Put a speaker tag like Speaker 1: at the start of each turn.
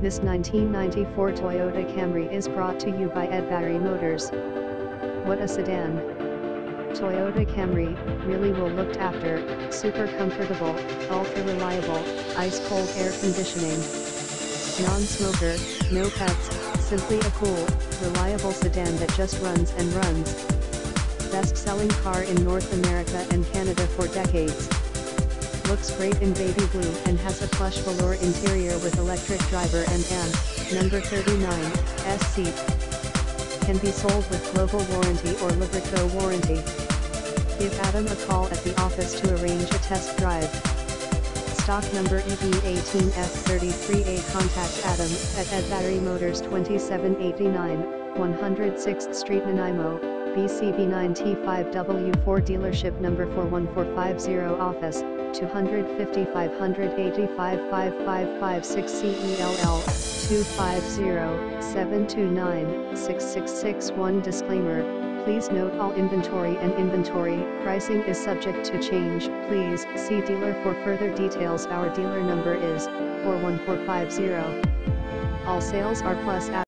Speaker 1: This 1994 Toyota Camry is brought to you by Edbury Motors. What a sedan! Toyota Camry, really well looked after, super comfortable, ultra reliable, ice-cold air conditioning. Non-smoker, no pets, simply a cool, reliable sedan that just runs and runs. Best-selling car in North America and Canada for decades. Looks great in baby blue and has a plush velour interior with electric driver and number 39, S seat. Can be sold with global warranty or Librico warranty. Give Adam a call at the office to arrange a test drive. Stock number EB18F33A. Contact Adam at Edbury Motors 2789, 106th Street Nanaimo, BCB9T5W4 Dealership number 41450 Office, 250 585 5556 CELL, 250-729-6661. Disclaimer, please note all inventory and inventory pricing is subject to change. Please see dealer for further details. Our dealer number is 41450. All sales are plus